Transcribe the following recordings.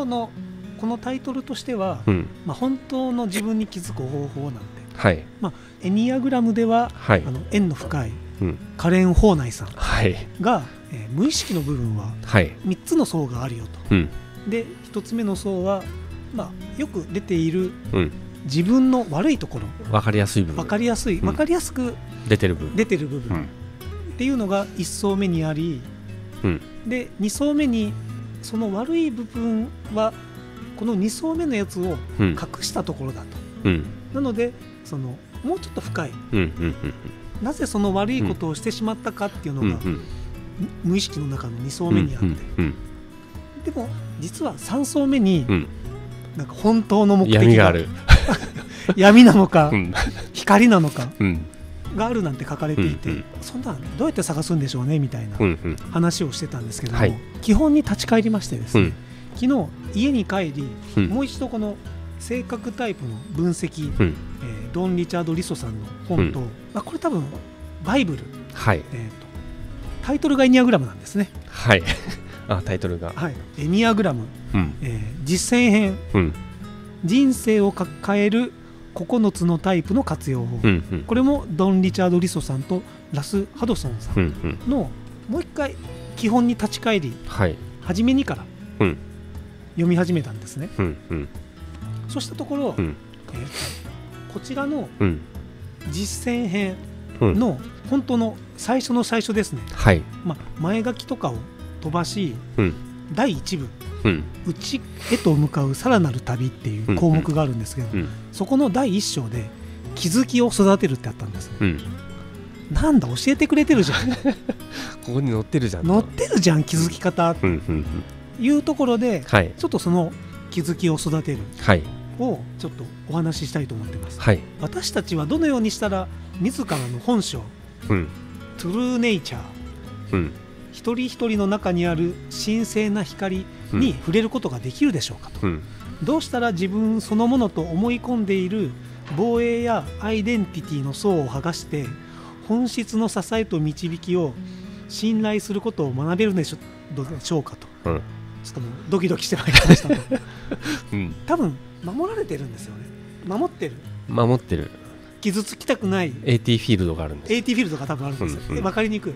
今日のこのタイトルとしては、本当の自分に気づく方法なんで、エニアグラムでは、縁の深い、カレン・ホーナイさんが、無意識の部分は3つの層があるよと、で1つ目の層は、よく出ている、自分の悪いところ、 分かりやすい部分、 分かりやすく出てる部分っていうのが1層目にあり、で2層目にその悪い部分はこの2層目のやつを隠したところだと、なのでもうちょっと深い、なぜその悪いことをしてしまったかっていうのが、無意識の中の2層目にあって、でも実は3層目に、なんか本当の目的が闇がある闇なのか、光なのか、があるなんて書かれていて、そんなどうやって探すんでしょうねみたいな話をしてたんですけども、基本に立ち返りましてですね、昨日家に帰り、もう一度この性格タイプの分析、ドン・リチャード・リソさんの本と、これ多分バイブル、タイトルがエニアグラムなんですね。 タイトルが、 エニアグラム、実践編、人生を変える9つのタイプの活用法、これもドン・リチャード・リソさんとラス・ハドソンさんの、もう一回基本に立ち返り、初めにから読み始めたんですね。そうしたところ、こちらの実践編の本当の最初の最初ですね、前書きとかを飛ばし、第1部、内へと向かうさらなる旅っていう項目があるんですけど、そこの第1章で気づきを育てるってあったんですね。なんだ教えてくれてるじゃんここに載ってるじゃん気づき方っていうところで、ちょっとその気づきを育てるをちょっとお話ししたいと思ってます。私たちはどのようにしたら自らの本性、トゥルーネイチャー、一人一人の中にある神聖な光に触れることができるでしょうかと、どうしたら自分そのものと思い込んでいる防衛やアイデンティティの層を剥がして本質の支えと導きを信頼することを学べるでしょうかと、ちょっともうドキドキしてまいりましたと多分守られてるんですよね。守ってる傷つきたくない AT フィールドがあるんです。 AT フィールドが多分あるんですよ。分かりにくい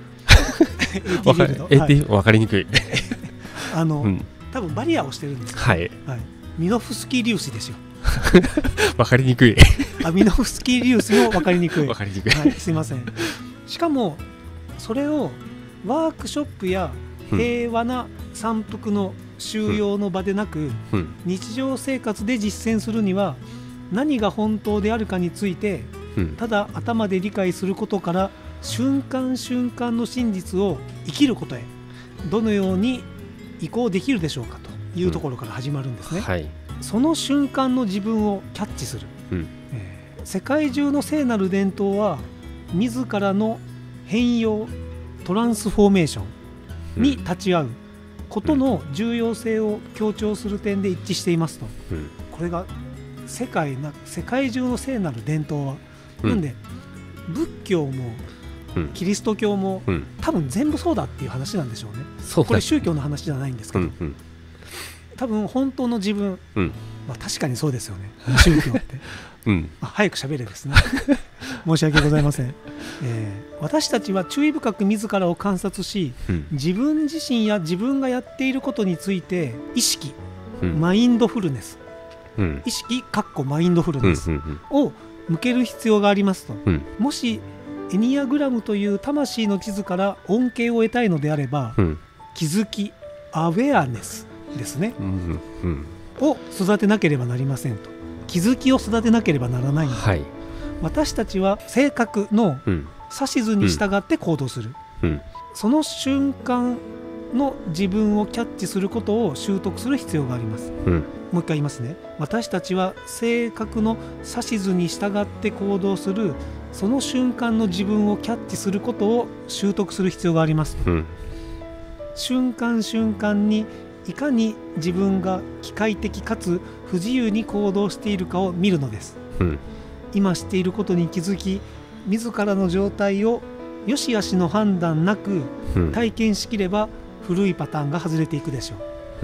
AT フィールド、分かりにくい多分バリアをしてるんですよ。ミノフスキー粒子ですよ分かりにくいミノフスキー粒子も分かりにくいすいません。しかもそれをワークショップや平和な参服の収容の場でなく、日常生活で実践するには何が本当であるかについて、ただ頭で理解することから瞬間瞬間の真実を生きることへどのように移行できるでしょうかというところから始まるんですね。その瞬間の自分をキャッチする、世界中の聖なる伝統は自らの変容トランスフォーメーションに立ち会うことの重要性を強調する点で一致していますと、これが世界中の聖なる伝統は、なんで仏教もキリスト教も、多分全部そうだっていう話なんでしょうね。これ宗教の話じゃないんですけど、多分本当の自分、確かにそうですよね宗教って早く喋れですね申し訳ございません。私たちは注意深く自らを観察し、自分自身や自分がやっていることについて意識、マインドフルネス、意識マインドフルネスを向ける必要がありますと、もしエニアグラムという魂の地図から恩恵を得たいのであれば、気づきアウェアネスですね、を育てなければなりませんと。気づきを育てなければならないので、私たちは性格の指図に従って行動する、その瞬間の自分をキャッチすることを習得する必要があります。もう一回言いますね。私たちは性格の指図に従って行動するその瞬間の自分をキャッチすることを習得する必要がありますと、瞬間瞬間にいかに自分が機械的かつ不自由に行動しているかを見るのです。今していることに気づき、自らの状態を良し悪しの判断なく体験しきれば、古いパターンが外れていくでしょう。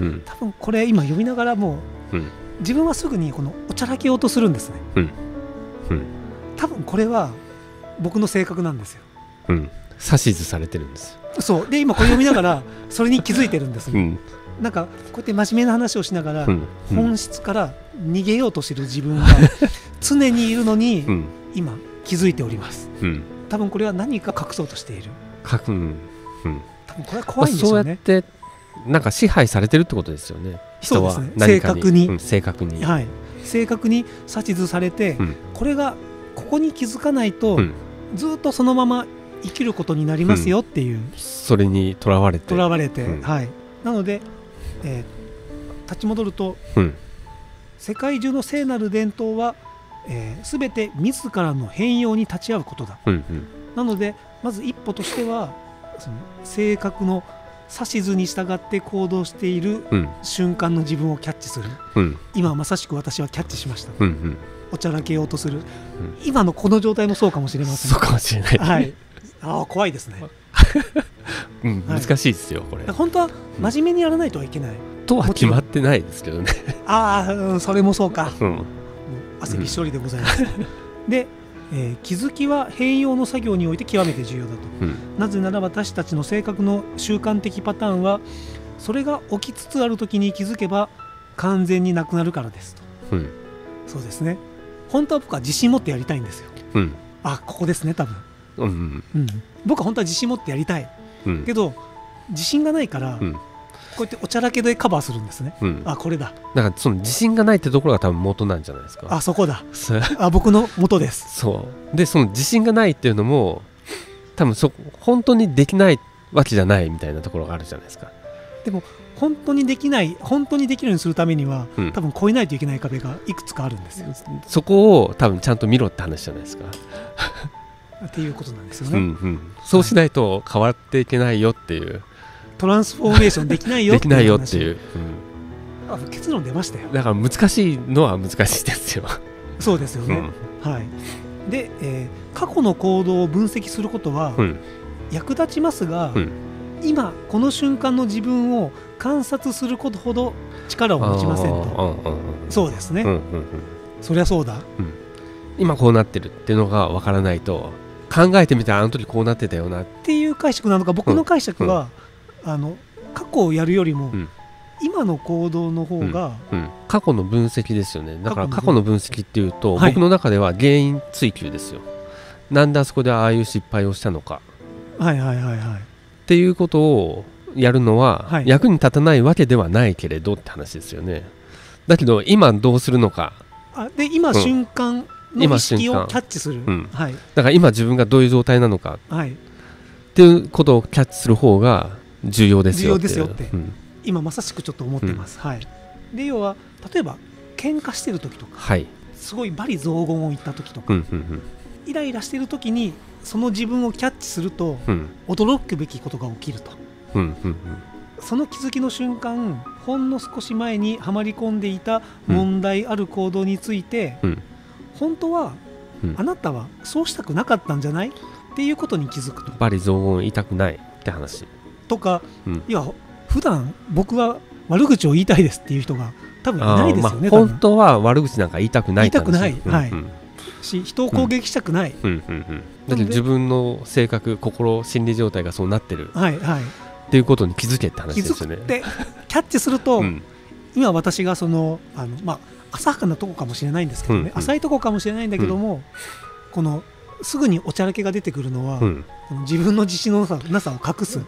うん、 多分これ今読みながらもう、うん、自分はすぐにこのおちゃらけようとするんですね、 うんうん、 多分これは僕の性格なんですよ、 うん、指図されてるんですよ。 そうで今これ読みながらそれに気づいてるんですよ、 うん、 なんかこうやって真面目な話をしながら、 うんうん、 本質から逃げようとしている自分が常にいるのに、うん、今気づいております、うん、多分これは何か隠そうとしている、 うん、 多分これは怖いんですよね。 そうやってなんか支配されてるってことですよね。人は正確に、 正確に、 はい、正確に指図されて、これがここに気づかないと、ずっとそのまま生きることになりますよっていう、 それにとらわれて、 はい、なので、立ち戻ると、世界中の聖なる伝統は、全て自らの変容に立ち会うことだ、なのでまず一歩としてはその正確の指図に従って行動している瞬間の自分をキャッチする、今まさしく私はキャッチしました、おちゃらけようとする、今のこの状態もそうかもしれません。 そうかもしれない、 はい、怖いですね難しいですよこれ。 本当は真面目にやらないとはいけない、 とは決まってないですけどねそれもそうか、汗びっしょりでございます、で、気づきは変容の作業において極めて重要だと、なぜなら私たちの性格の習慣的パターンはそれが起きつつある時に気づけば完全になくなるからですと、そうですね、本当は僕は自信持ってやりたいんですよ、ここですね多分、僕は本当は自信持ってやりたい、けど自信がないから、こうやっておちゃらけでカバーするんですね、これだ、 だからその自信がないってところが多分元なんじゃないですか。 そこだ僕の元です。 そうで、その自信がないっていうのも多分本当にできないわけじゃないみたいなところがあるじゃないですか。 でも本当にできるようにするためには、多分越えないといけない壁がいくつかあるんですよ。 そこを多分ちゃんと見ろって話じゃないですかっていうことなんですよね、 そうしないと変わっていけないよっていう、 トランスフォーメーションできないよっていう結論出ましたよ。 だから難しいのは難しいですよそうですよね、はい。で、過去の行動を分析することは役立ちますが、今この瞬間の自分を観察することほど力を持ちませんと。そうですね、そりゃそうだ、 今こうなってるっていうのが分からないと、考えてみたらあの時こうなってたよなっていう解釈なのか、僕の解釈は、過去をやるよりも、今の行動の方が、 過去の分析ですよね。だから過去の分析っていうと、僕の中では原因追求ですよ。なんであそこでああいう失敗をしたのか、っていうことをやるのは、役に立たないわけではないけれどって話ですよね。だけど今どうするのか、 で今瞬間の意識をキャッチする、 だから今自分がどういう状態なのか、っていうことをキャッチする方が重要ですよって、今まさしくちょっと思ってます、で要は例えば喧嘩してる時とか、すごい罵詈雑言を言った時とか、イライラしてる時にその自分をキャッチすると、驚くべきことが起きると、その気づきの瞬間、ほんの少し前にはまり込んでいた問題ある行動について、本当は、あなたはそうしたくなかったんじゃないっていうことに気づくと。 罵詈雑言言いたくないって話とか、いや普段僕は悪口を言いたいですっていう人が多分いないですよね。 本当は悪口なんか言いたくないって話、 し人を攻撃したくない、 だって自分の性格、心、心理状態がそうなってる、っていうことに気づけって話ですよね。 気づってキャッチすると、今私がその浅はかなとこかもしれないんですけどね、浅いとこかもしれないんだけども、このすぐにおちゃらけが出てくるのは、この自分の自信のなさを隠す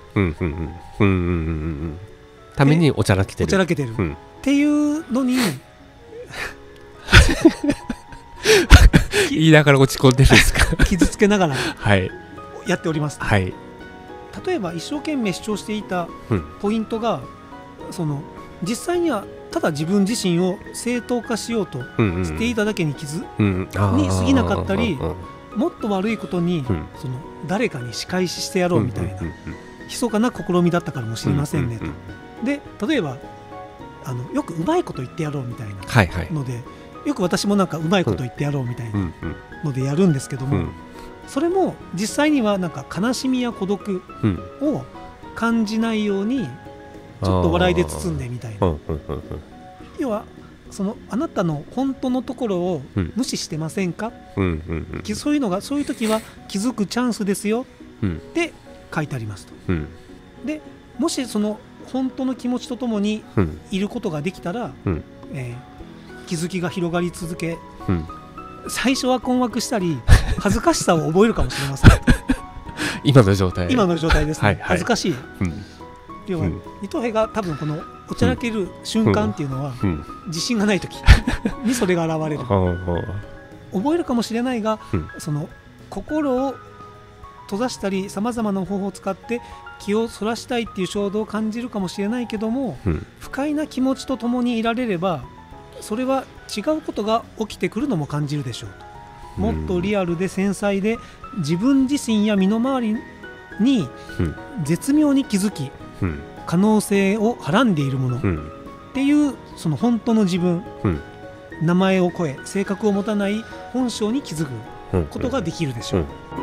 ためにおちゃらけてるっていうのに言いながら落ち込んでるんですか傷つけながらやっております、 例えば一生懸命主張していたポイントが、実際にはただ自分自身を正当化しようとしていただけにに過ぎなかったり、もっと悪いことに、誰かに仕返ししてやろうみたいな密かな試みだったからもしれませんねと。で例えばよくうまいこと言ってやろうみたいなので、よく私もなんかうまいこと言ってやろうみたいなのでやるんですけども、それも実際にはなんか悲しみや孤独を感じないようにちょっと笑いで包んでみたいな。要はそのあなたの本当のところを無視してませんか、そういうのが、そういう時は気づくチャンスですよって書いてありますと。でもしその本当の気持ちとともにいることができたら、気づきが広がり続け、最初は困惑したり恥ずかしさを覚えるかもしれません今の状態ですね、恥ずかしい、要は二等兵が多分このおちゃらける瞬間っていうのは、自信がない時にそれが現れる覚えるかもしれないが、その心を閉ざしたりさまざまな方法を使って気をそらしたいっていう衝動を感じるかもしれないけども、不快な気持ちとともにいられればそれは違うことが起きてくるのも感じるでしょうと。もっとリアルで繊細で自分自身や身の回りに絶妙に気づき、可能性をはらんでいるものっていうその本当の自分、名前を超え性格を持たない本性に気づくことができるでしょう。